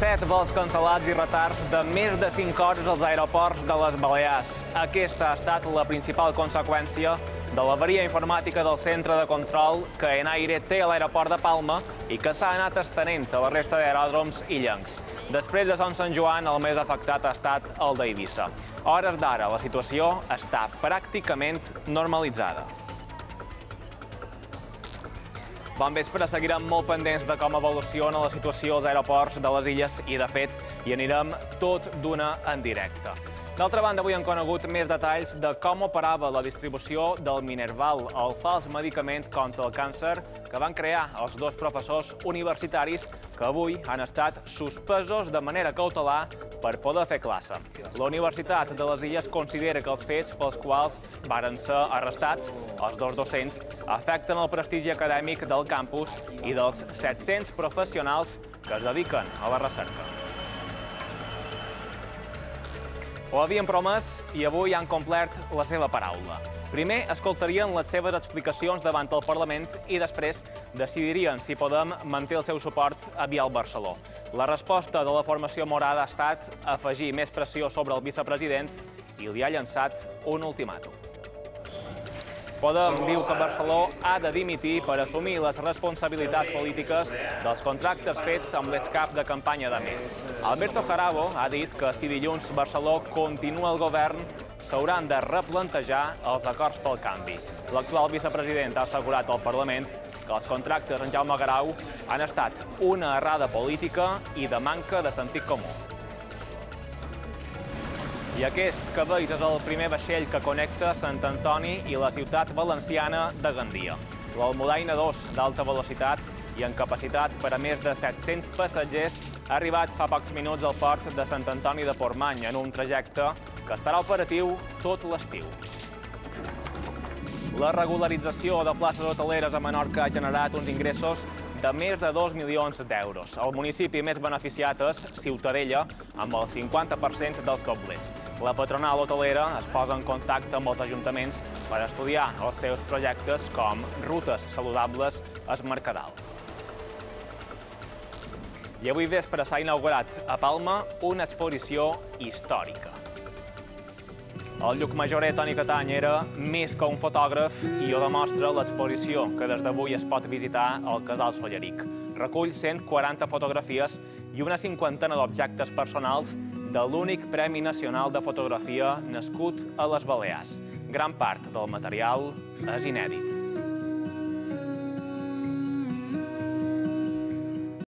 7 vols cancel·lats i retards de més de 5 hores als aeroports de les Balears. Aquesta ha estat la principal conseqüència de l'avaria informàtica del centre de control que Enaire té a l'aeroport de Palma i que s'ha anat estenent a la resta d'aeròdroms illencs. Després de Sant Joan, el més afectat ha estat el d'Eivissa. A hores d'ara, la situació està pràcticament normalitzada. Bon vespre, seguirem molt pendents de com evoluciona la situació als aeroports de les illes i, de fet, hi anirem tot d'una en directe. D'altra banda, avui hem conegut més detalls de com operava la distribució del Minerval, el fals medicament contra el càncer que van crear els dos professors universitaris que avui han estat suspesos de manera cautelar per poder fer classe. La Universitat de les Illes considera que els fets pels quals varen ser arrestats els dos docents afecten el prestigi acadèmic del campus i dels 700 professionals que es dediquen a la recerca. Ho havien promès i avui han complert la seva paraula. Primer escoltarien les seves explicacions davant el Parlament i després decidirien si Podem manté el seu suport a Biel Barceló. La resposta de la formació morada ha estat afegir més pressió sobre el vicepresident i li ha llançat un ultimàtum. Podem diu que Barceló ha de dimitir per assumir les responsabilitats polítiques dels contractes fets amb l'excap de campanya de Més. Alberto Jarabo ha dit que si dilluns Barceló continua el govern, s'hauran de replantejar els acords pel canvi. L'actual vicepresident ha assegurat al Parlament que els contractes en Jaume Garau han estat una errada política i de manca de sentit comú. I aquest que veus és el primer vaixell que connecta Sant Antoni i la ciutat valenciana de Gandia. L'Almudaina 2 d'alta velocitat i amb capacitat per a més de 700 passatgers ha arribat fa pocs minuts al port de Sant Antoni de Portmany en un trajecte que estarà operatiu tot l'estiu. La regularització de places hoteleres a Menorca ha generat uns ingressos de més de 2 milions d'euros. El municipi més beneficiat és Ciutadella, amb el 50% dels coblers. La patronal hotelera es posa en contacte amb els ajuntaments per estudiar els seus projectes com rutes saludables al Mercadal. I avui vespre s'ha inaugurat a Palma una exposició històrica. El llucmajorer Toni Catany era més que un fotògraf i ho demostra l'exposició que des d'avui es pot visitar al Casal Solleric. Recull 140 fotografies i una cinquantena d'objectes personals de l'únic Premi Nacional de Fotografia nascut a les Balears. Gran part del material és inèdit.